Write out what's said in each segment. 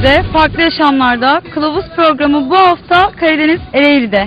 Ereğli'de, farklı yaşamlarda Kılavuz programı bu hafta Karadeniz Ereğli'de.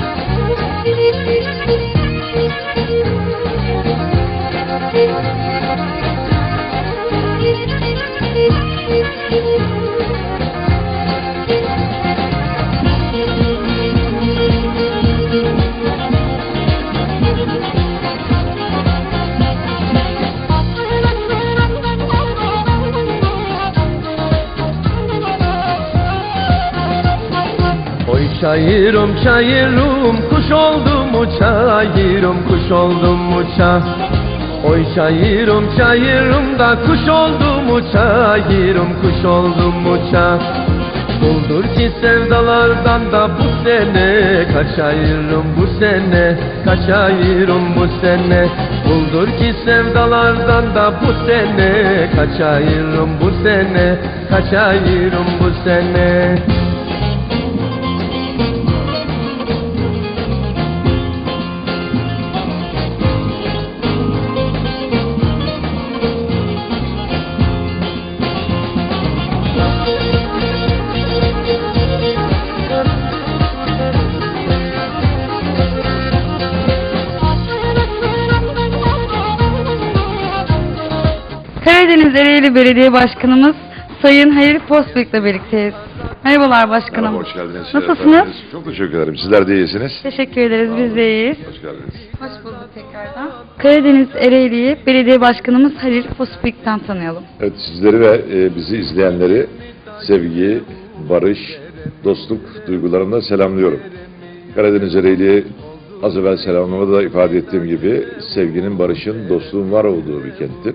Çayırım çayırım kuş oldum uçayırım kuş oldum uça. Oy çayırım çayırım da kuş oldum uçayırım kuş oldum uça. Buldur ki sevdalardan da bu sene kaçayırım bu sene kaçayırım bu sene. Buldur ki sevdalardan da bu sene kaçayırım bu sene kaçayırım bu sene. Karadeniz Ereğli Belediye Başkanımız Sayın Halil Postbek'le birlikteyiz. Merhabalar başkanım. Merhaba, hoş geldiniz. Nasılsınız? Çok teşekkür ederim. Sizler de iyisiniz. Teşekkür ederiz, biz de iyiyiz. Hoş geldiniz. Hoş bulduk tekrardan. Karadeniz Ereğli'yi Belediye Başkanımız Halil Postbek'ten tanıyalım. Evet, sizleri ve bizi izleyenleri sevgi, barış, dostluk duygularımla selamlıyorum. Karadeniz Ereğli az evvel selamlamada da ifade ettiğim gibi sevginin, barışın, dostluğun var olduğu bir kenttir.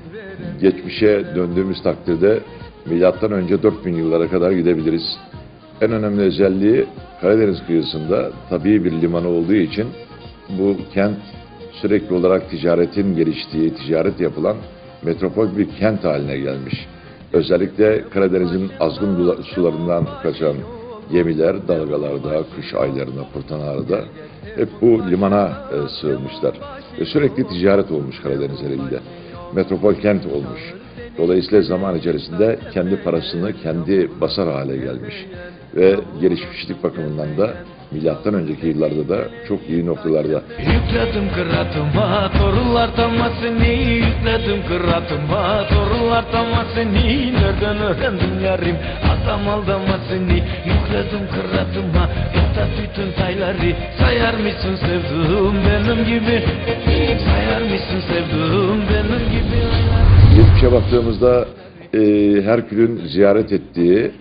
Geçmişe döndüğümüz takdirde milattan önce 4000 yıllara kadar gidebiliriz. En önemli özelliği Karadeniz kıyısında tabii bir limanı olduğu için bu kent sürekli olarak ticaretin geliştiği, ticaret yapılan metropol bir kent haline gelmiş. Özellikle Karadeniz'in azgın sularından kaçan gemiler dalgalarda, kış aylarında, fırtınalarda hep bu limana sığınmışlar. Ve sürekli ticaret olmuş Karadeniz Ereğli'de. Metropol kent olmuş. Dolayısıyla zaman içerisinde kendi parasını kendi basar hale gelmiş. Ve gelişmişlik bakımından da milattan önceki yıllarda da çok iyi noktalarda. Yükledim kıratıma torunlar tamasını, yükledim kıratıma torunlar tamasını. Nereden öğrendim yarim adam aldamasını? Yükledim kıratıma yoksa bütün sayları. Sayar mısın sevduğum benim gibi? Sayar mısın sevduğum benim gibi? Geçmişe baktığımızda Herkül'ün ziyaret ettiği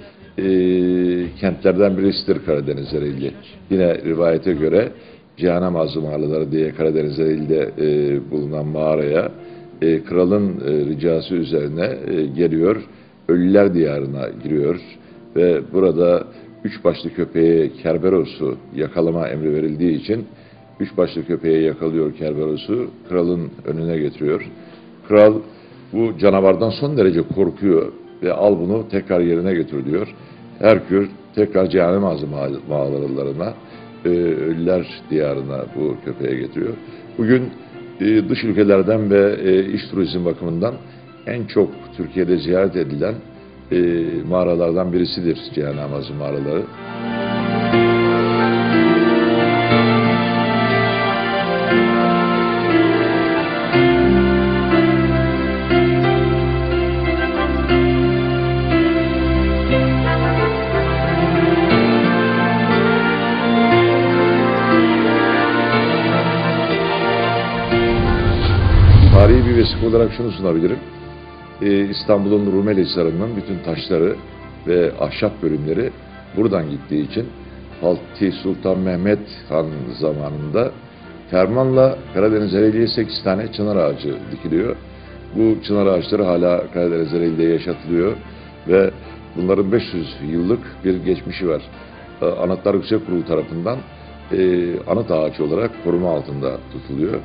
kentlerden birisidir Karadeniz Ereğli. Yine rivayete göre Cehennem Ağzı mağaraları diye Karadeniz Ereğli'de bulunan mağaraya kralın ricası üzerine geliyor, Ölüler Diyarı'na giriyor ve burada üç başlı köpeğe Kerberos'u yakalama emri verildiği için üç başlı köpeği yakalıyor Kerberos'u, kralın önüne getiriyor. Kral bu canavardan son derece korkuyor ve al bunu tekrar yerine götür diyor. Herkül tekrar Cehennem Ağzı mağaralarına, Ölüler Diyarı'na bu köpeğe getiriyor. Bugün dış ülkelerden ve iç turizm bakımından en çok Türkiye'de ziyaret edilen mağaralardan birisidir Cehennem Ağzı mağaraları. Tarihi bir vesika olarak şunu sunabilirim. İstanbul'un Rumeli Hisarı'nın bütün taşları ve ahşap bölümleri buradan gittiği için Fatih Sultan Mehmet Han zamanında fermanla Karadeniz Ereğli'ye 8 tane çınar ağacı dikiliyor. Bu çınar ağaçları hala Karadeniz Ereğli'de yaşatılıyor ve bunların 500 yıllık bir geçmişi var. Anıtlar Yüksek Kurulu tarafından anıt ağacı olarak koruma altında tutuluyor.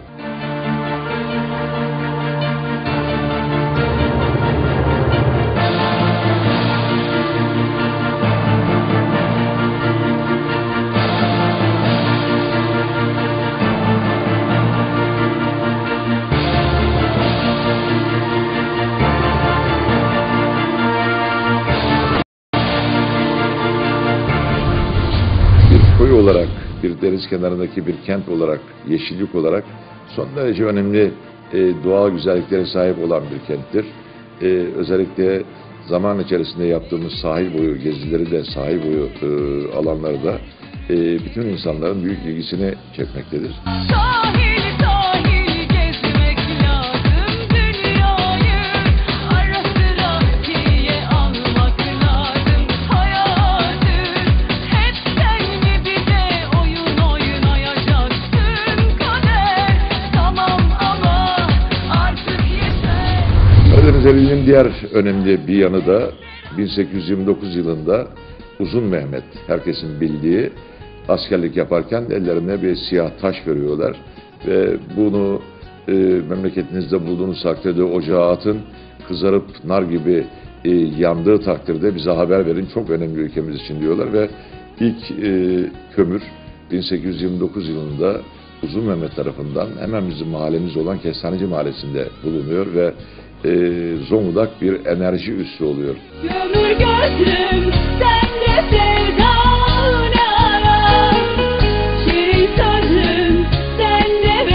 deniz kenarındaki bir kent olarak, yeşillik olarak son derece önemli doğal güzelliklere sahip olan bir kenttir. Özellikle zaman içerisinde yaptığımız sahil boyu gezileri de, sahil boyu alanları da bütün insanların büyük ilgisini çekmektedir. Sahil sahil gezmek lazım dünyayı, ara sıra tiye almak lazım hayatı. Hep sen mi bize oyun oynayacaksın kader? Tamam ama artık yeter. Karadeniz Ereğli'nin diğer önemli bir yanı da 1829 yılında Uzun Mehmet, herkesin bildiği, askerlik yaparken ellerine bir siyah taş veriyorlar ve bunu memleketinizde bulduğunuz takdirde ocağa atın, kızarıp nar gibi yandığı takdirde bize haber verin, çok önemli ülkemiz için diyorlar ve ilk kömür 1829 yılında Uzun Mehmet tarafından hemen bizim mahallemiz olan Kestaneci Mahallesi'nde bulunuyor ve Zonguldak bir enerji üssü oluyor. Kömür gözlüm sende sevdana, şirin sözlüm sende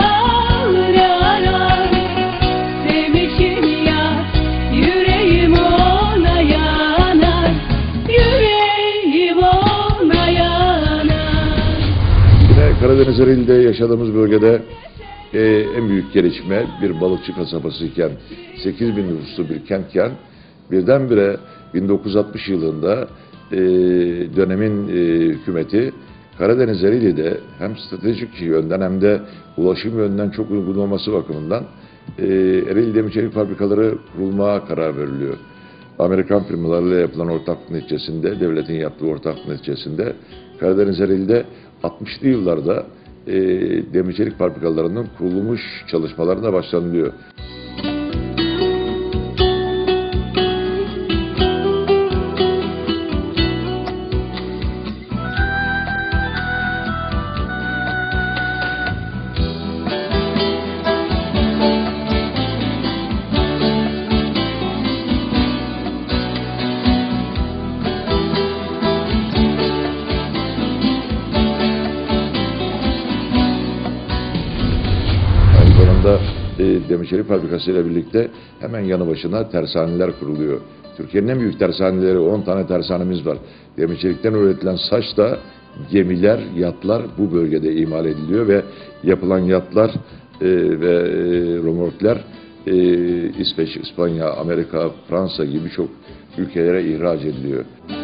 vefana. Sevmişim ya yüreğim ona yanar, yüreğim ona yanar. Yine Karadeniz Ereğli'de yaşadığımız bölgede en büyük gelişme bir balıkçı kasabası iken, 8.000 nüfuslu bir kentken birdenbire 1960 yılında dönemin hükümeti Karadeniz Ereğli'de hem stratejik yönden hem de ulaşım yönden çok uygun olması bakımından Ereğli Demir Çelik Fabrikaları kurulmaya karar veriliyor. Amerikan firmalarıyla yapılan ortaklık neticesinde, devletin yaptığı ortaklık neticesinde Karadeniz Ereğli'de 60'lı yıllarda demir çelik fabrikalarının kurulmuş çalışmalarına başlanılıyor. Demir çelik fabrikası ile birlikte hemen yanı başına tersaneler kuruluyor. Türkiye'nin en büyük tersaneleri, 10 tane tersanemiz var. Demir çelikten üretilen saç da gemiler, yatlar bu bölgede imal ediliyor ve yapılan yatlar ve römorkler İsveç, İspanya, Amerika, Fransa gibi birçok ülkelere ihraç ediliyor.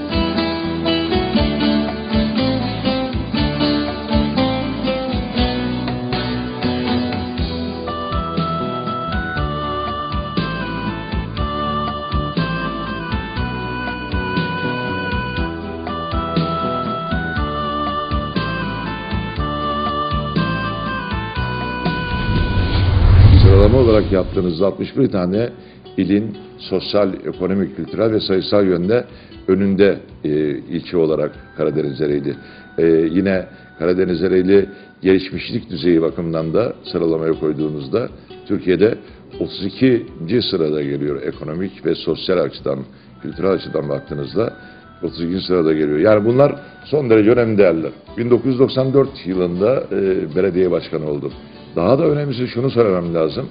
Sıralama olarak yaptığınızda 61 tane ilin sosyal, ekonomik, kültürel ve sayısal yönde önünde ilçe olarak Karadeniz Ereğli. Yine Karadeniz Ereğli gelişmişlik düzeyi bakımından da sıralamaya koyduğunuzda Türkiye'de 32. sırada geliyor ekonomik ve sosyal açıdan, kültürel açıdan baktığınızda 32. sırada geliyor. Yani bunlar son derece önemli değerler. 1994 yılında belediye başkanı oldum. Daha da önemlisi şunu söylemem lazım.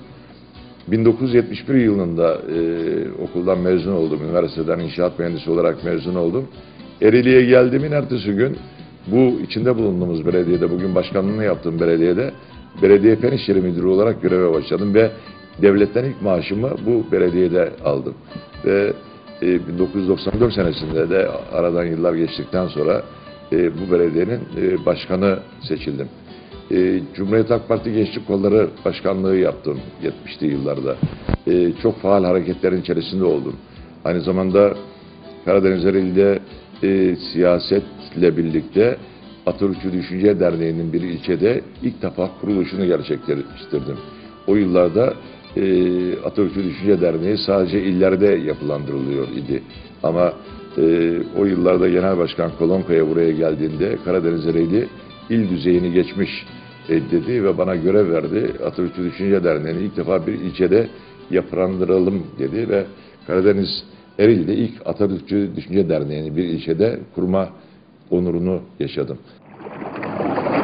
1971 yılında okuldan mezun oldum. Üniversiteden inşaat mühendisi olarak mezun oldum. Ereğli'ye geldiğimin ertesi gün bu içinde bulunduğumuz belediyede, bugün başkanlığını yaptığım belediyede belediye fen işleri müdürü olarak göreve başladım ve devletten ilk maaşımı bu belediyede aldım. Ve 1994 senesinde de aradan yıllar geçtikten sonra bu belediyenin başkanı seçildim. Cumhuriyet Halk Parti Gençlik Kolları Başkanlığı yaptım 70'li yıllarda. Çok faal hareketlerin içerisinde oldum. Aynı zamanda Karadeniz Ereğli'de siyasetle birlikte Atatürkçü Düşünce Derneği'nin bir ilçede ilk defa kuruluşunu gerçekleştirdim. O yıllarda Atatürkçü Düşünce Derneği sadece illerde yapılandırılıyor idi. Ama o yıllarda Genel Başkan Kolonkaya buraya geldiğinde Karadeniz Ereğli il düzeyini geçmiş dedi ve bana görev verdi. Atatürkçü Düşünce Derneği'ni ilk defa bir ilçede yapılandıralım dedi ve Karadeniz Ereğli'de ilk Atatürkçü Düşünce Derneği'ni bir ilçede kurma onurunu yaşadım.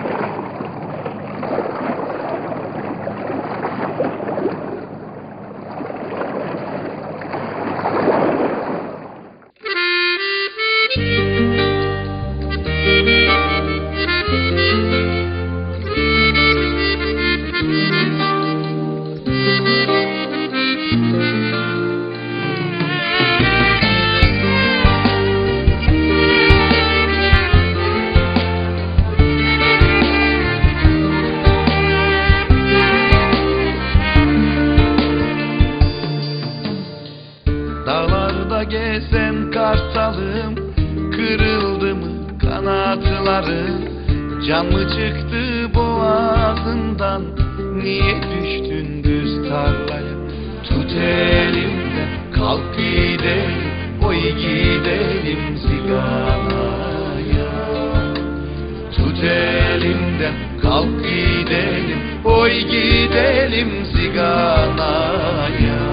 Can mı çıktı boğazından, niye düştün düz tarlaya? Tut elimden kalk gidelim, oy gidelim ziganaya. Tut elimden kalk gidelim, oy gidelim ziganaya.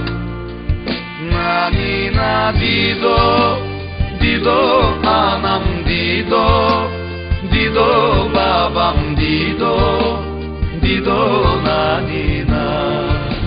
Nanina dido, dido anam dido, dido babam dido, dido nanina.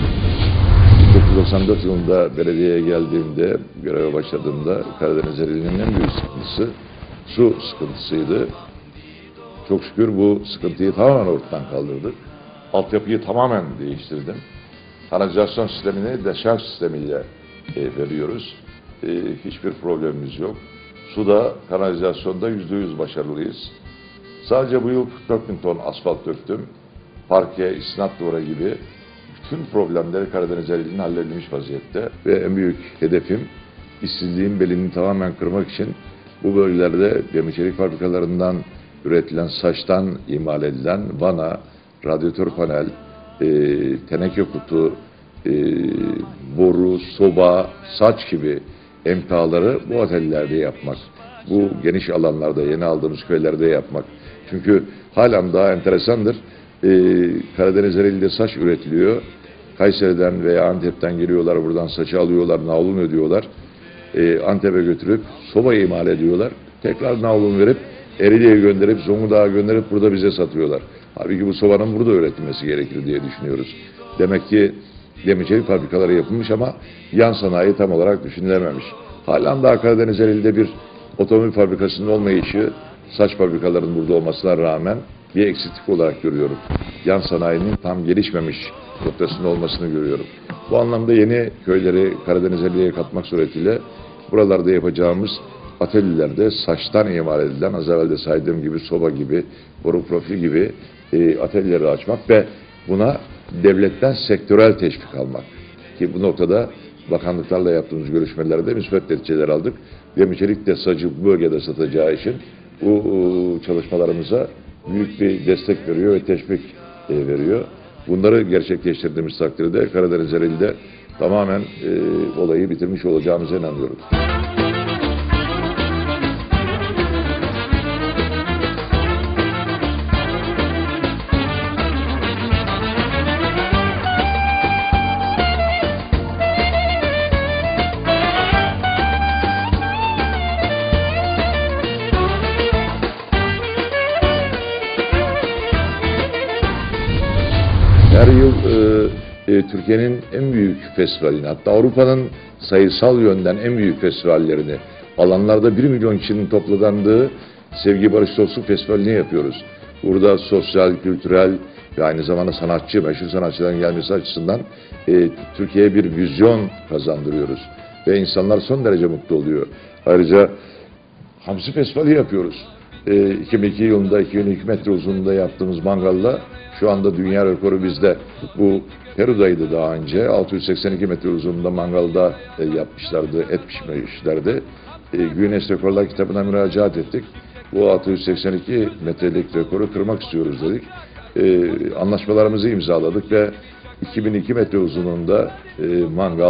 1994 yılında belediyeye geldiğimde, göreve başladığımda Karadeniz Ereğli'nin en büyük sıkıntısı su sıkıntısıydı. Çok şükür bu sıkıntıyı tamamen ortadan kaldırdık. Altyapıyı tamamen değiştirdim. Kanalizasyon sistemini deşarj sistemiyle veriyoruz. Hiçbir problemimiz yok. Suda, kanalizasyonda %100 başarılıyız. Sadece bu yıl 44.000 ton asfalt döktüm. Parke, istinat duvara gibi bütün problemleri Karadeniz Ereğli'nin halledilmiş vaziyette. Ve en büyük hedefim işsizliğin belini tamamen kırmak için bu bölgelerde demir çelik fabrikalarından üretilen saçtan imal edilen vana, radyatör panel, teneke kutu, boru, soba, saç gibi emtiaları bu otellerde yapmak. Bu geniş alanlarda, yeni aldığımız köylerde yapmak. Çünkü halen daha enteresandır. Karadeniz Ereğli'de saç üretiliyor. Kayseri'den veya Antep'ten geliyorlar, buradan saçı alıyorlar, navlun ödüyorlar. Antep'e götürüp soba imal ediyorlar. Tekrar navlun verip Ereğli'ye gönderip, Zonguldak'a gönderip burada bize satıyorlar. Halbuki bu sobanın burada üretilmesi gerekir diye düşünüyoruz. Demek ki demir çelik fabrikaları yapılmış ama yan sanayi tam olarak düşünülememiş. Halen daha Karadeniz Ereğli'de bir otomobil fabrikasının olmayışı, saç fabrikalarının burada olmasına rağmen bir eksiklik olarak görüyorum. Yan sanayinin tam gelişmemiş noktasında olmasını görüyorum. Bu anlamda yeni köyleri Karadeniz Ereğli'ye katmak suretiyle buralarda yapacağımız atölyelerde saçtan imal edilen, az evvel de saydığım gibi soba gibi, boru profil gibi atölyeleri açmak ve buna devletten sektörel teşvik almak. Ki bu noktada bakanlıklarla yaptığımız görüşmelerde müsbet neticeler aldık. Demir çelik de sacı bu bölgede satacağı için bu çalışmalarımıza büyük bir destek veriyor ve teşvik veriyor. Bunları gerçekleştirdiğimiz takdirde Karadeniz Ereğli'de tamamen olayı bitirmiş olacağımıza inanıyorum. Her yıl Türkiye'nin en büyük festivalini, hatta Avrupa'nın sayısal yönden en büyük festivallerini, alanlarda 1 milyon kişinin toplandığı Sevgi Barış Dostluk Festivali'ni yapıyoruz. Burada sosyal, kültürel ve aynı zamanda sanatçı, meşhur sanatçıların gelmesi açısından Türkiye'ye bir vizyon kazandırıyoruz. Ve insanlar son derece mutlu oluyor. Ayrıca Hamsi Festivali yapıyoruz. 2002 yılında 2002 metre uzunluğunda yaptığımız mangalla şu anda dünya rekoru bizde. Bu Peru'daydı daha önce. 682 metre uzunluğunda mangalda yapmışlardı, et pişirmişlerdi. Guinness Rekorlar kitabına müracaat ettik. Bu 682 metrelik rekoru kırmak istiyoruz dedik. Anlaşmalarımızı imzaladık ve 2002 metre uzunluğunda mangal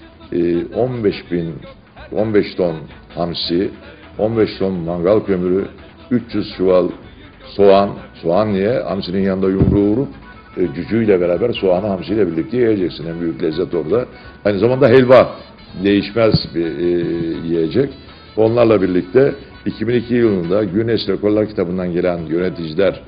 15 ton hamsi, 15 ton mangal kömürü, 300 çuval soğan niye? Hamsinin yanında yumruğu vurup cücüğüyle beraber soğanı hamsiyle birlikte yiyeceksin. En büyük lezzet orada. Aynı zamanda helva, değişmez bir yiyecek. Onlarla birlikte 2002 yılında Guinness Rekorlar kitabından gelen yöneticiler,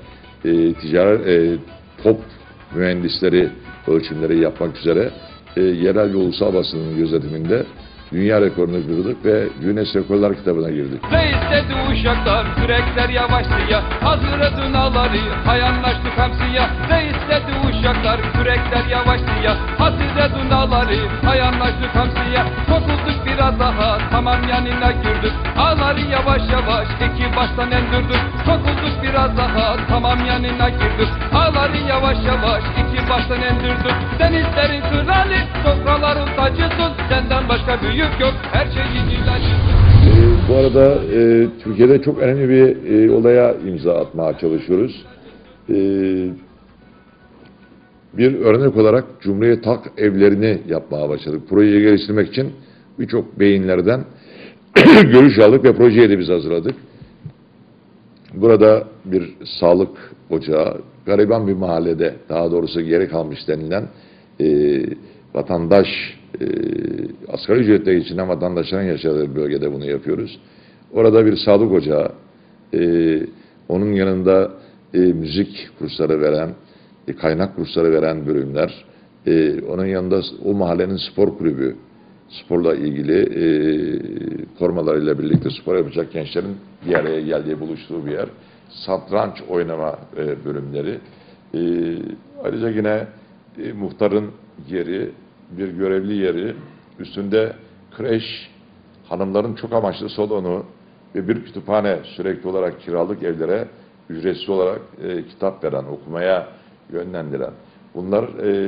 top mühendisleri ölçümleri yapmak üzere yerel ve ulusal basının gözetiminde dünya rekorunu kırdık ve Guinness Rekorlar kitabına girdik. Reis dedi uşaklar, kürekler yavaşlıya, hazırladın ağları, hayanlaştık hamsiya. Reis dedi uşaklar, kürekler yavaşlıya, hazırladın ağları, hayanlaştık hamsiya. Sokulduk biraz daha, tamam yanına girdik, ağları yavaş yavaş, iki baştan endirdik. Sokulduk biraz daha, tamam yanına girdik, ağları yavaş yavaş, iki baştan endirdik. Denizlerin kralı, sofraların tacısın, Senden başka büyük yok, her şeyin ilacı. Bu arada Türkiye'de çok önemli bir olaya imza atmaya çalışıyoruz. Bir örnek olarak Cumhuriyet Halk Evlerini yapmaya başladık. Projeyi geliştirmek için birçok beyinlerden görüş aldık ve projeyi de biz hazırladık. Burada bir sağlık ocağı, gariban bir mahallede, daha doğrusu geri kalmış denilen vatandaş, asgari ücretle geçinen vatandaşların yaşadığı bölgede bunu yapıyoruz. Orada bir sağlık ocağı, onun yanında müzik kursları veren, kaynak kursları veren bölümler, onun yanında o mahallenin spor kulübü, sporla ilgili formalarıyla birlikte spor yapacak gençlerin bir araya geldiği, buluştuğu bir yer. Satranç oynama bölümleri. Ayrıca yine muhtarın yeri, bir görevli yeri, üstünde kreş, hanımların çok amaçlı salonu ve bir kütüphane, sürekli olarak kiralık evlere ücretsiz olarak kitap veren, okumaya yönlendiren. Bunlar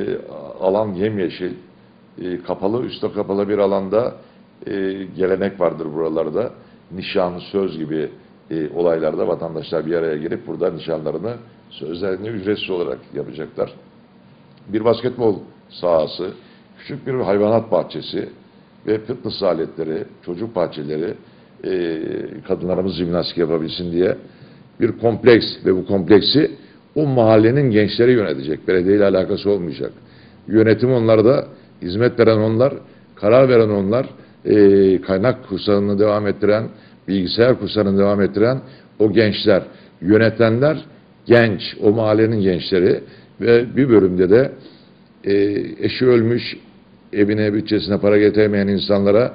alan yemyeşil, kapalı, üstü kapalı bir alanda gelenek vardır buralarda. Nişan, söz gibi olaylarda vatandaşlar bir araya gelip burada nişanlarını, sözlerini ücretsiz olarak yapacaklar. Bir basketbol sahası, küçük bir hayvanat bahçesi ve fitness aletleri, çocuk bahçeleri, kadınlarımız jimnastik yapabilsin diye bir kompleks ve bu kompleksi o mahallenin gençleri yönetecek. Belediyeyle alakası olmayacak. Yönetim onlarda, hizmet veren onlar, karar veren onlar, kaynak kurslarını devam ettiren, bilgisayar kurslarını devam ettiren o gençler, yönetenler genç, o mahallenin gençleri ve bir bölümde de eşi ölmüş, evine, bütçesine para getiremeyen insanlara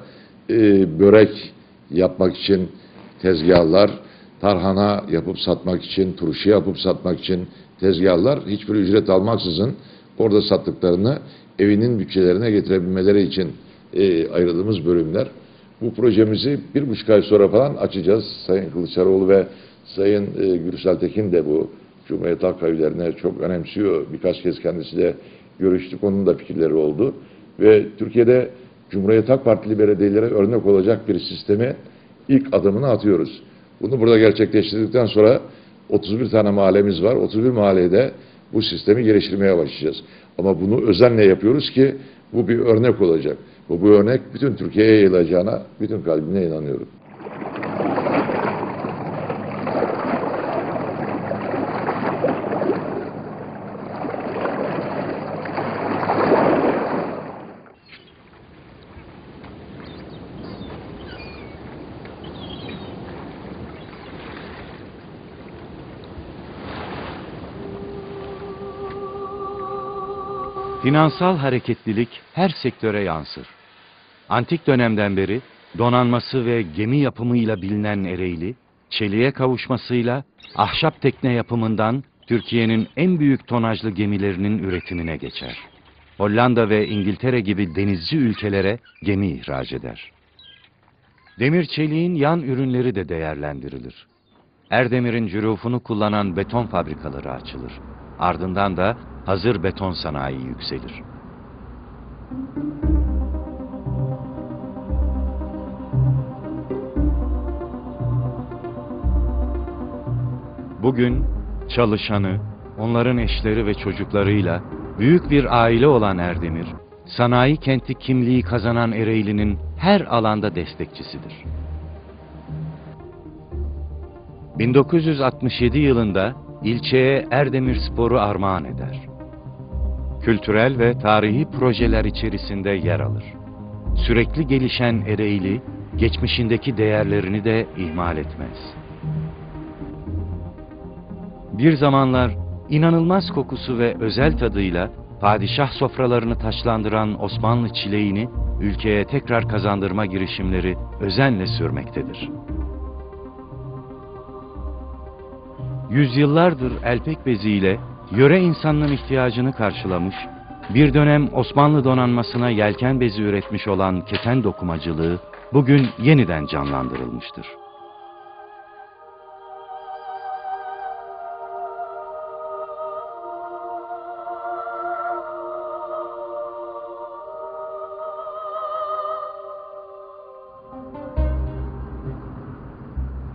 börek yapmak için tezgahlar, tarhana yapıp satmak için, turşu yapıp satmak için tezgahlar, hiçbir ücret almaksızın orada sattıklarını evinin bütçelerine getirebilmeleri için ayırdığımız bölümler. Bu projemizi 1,5 ay sonra falan açacağız. Sayın Kılıçdaroğlu ve Sayın Gürsel Tekin de bu Cumhuriyet Halk Evlerine çok önemsiyor. Birkaç kez kendisiyle görüştük. Onun da fikirleri oldu. Ve Türkiye'de Cumhuriyet Halk Partili belediyelere örnek olacak bir sisteme ilk adımını atıyoruz. Bunu burada gerçekleştirdikten sonra 31 tane mahallemiz var. 31 mahallede bu sistemi geliştirmeye başlayacağız. Ama bunu özenle yapıyoruz ki bu bir örnek olacak. Bu örnek bütün Türkiye'ye yayılacağına bütün kalbimle inanıyorum. Finansal hareketlilik her sektöre yansır. Antik dönemden beri donanması ve gemi yapımıyla bilinen Ereğli, çeliğe kavuşmasıyla ahşap tekne yapımından Türkiye'nin en büyük tonajlı gemilerinin üretimine geçer. Hollanda ve İngiltere gibi denizci ülkelere gemi ihraç eder. Demir çeliğin yan ürünleri de değerlendirilir. Erdemir'in cürufunu kullanan beton fabrikaları açılır. Ardından da hazır beton sanayi yükselir. Bugün çalışanı, onların eşleri ve çocuklarıyla büyük bir aile olan Erdemir, sanayi kenti kimliği kazanan Ereğli'nin her alanda destekçisidir. 1967 yılında ilçeye Erdemirspor'u armağan eder. Kültürel ve tarihi projeler içerisinde yer alır. Sürekli gelişen Ereğli, geçmişindeki değerlerini de ihmal etmez. Bir zamanlar inanılmaz kokusu ve özel tadıyla padişah sofralarını taçlandıran Osmanlı çileğini ülkeye tekrar kazandırma girişimleri özenle sürmektedir. Yüzyıllardır elpek beziyle yöre insanının ihtiyacını karşılamış, bir dönem Osmanlı donanmasına yelken bezi üretmiş olan keten dokumacılığı bugün yeniden canlandırılmıştır.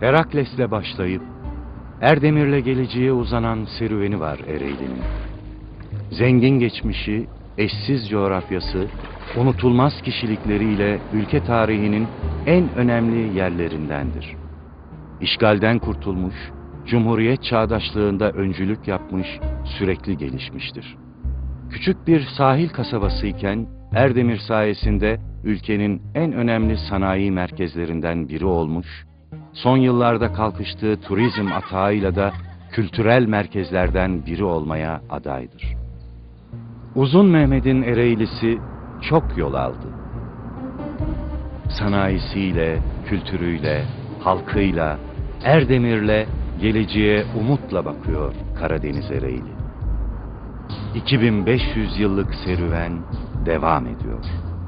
Herakles'le başlayıp Erdemir'le geleceğe uzanan serüveni var Ereğli'nin. Zengin geçmişi, eşsiz coğrafyası, unutulmaz kişilikleriyle ülke tarihinin en önemli yerlerindendir. İşgalden kurtulmuş, Cumhuriyet çağdaşlığında öncülük yapmış, sürekli gelişmiştir. Küçük bir sahil kasabasıyken Erdemir sayesinde ülkenin en önemli sanayi merkezlerinden biri olmuş, son yıllarda kalkıştığı turizm atağıyla da kültürel merkezlerden biri olmaya adaydır. Uzun Mehmet'in Ereğlisi çok yol aldı. Sanayisiyle, kültürüyle, halkıyla, Erdemir'le geleceğe umutla bakıyor Karadeniz Ereğli. 2500 yıllık serüven devam ediyor.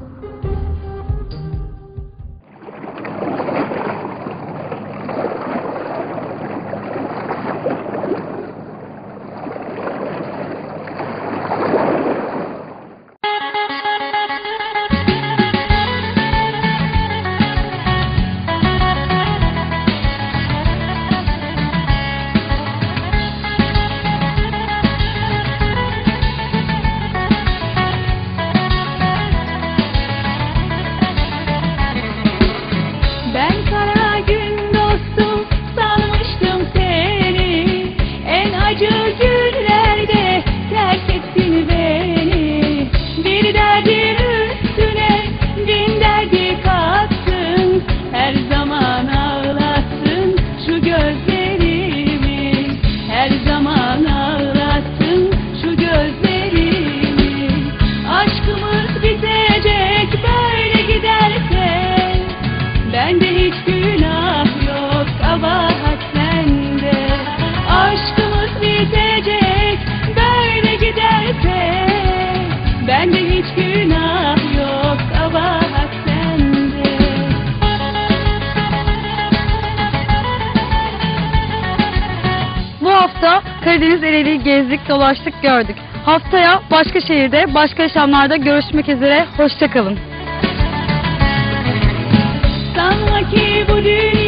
Ben kara gün dostum sanmıştım seni, en acı günlerde terk ettin beni. Bir derdin üstüne bin derdi kattın, her zaman ağlattın şu gözlerimi, her zaman ağlattın şu gözlerimi. Aşkımız bitecek böyle giderse, bende hiç günah yok, kabahat sende. Aşkımız bitecek böyle giderse, bende hiç günah yok, kabahat sende. Bu hafta Karadeniz Ereğli'yi gezdik, dolaştık, gördük. Haftaya başka şehirde, başka yaşamlarda görüşmek üzere. Hoşça kalın. Sanma ki bu dünya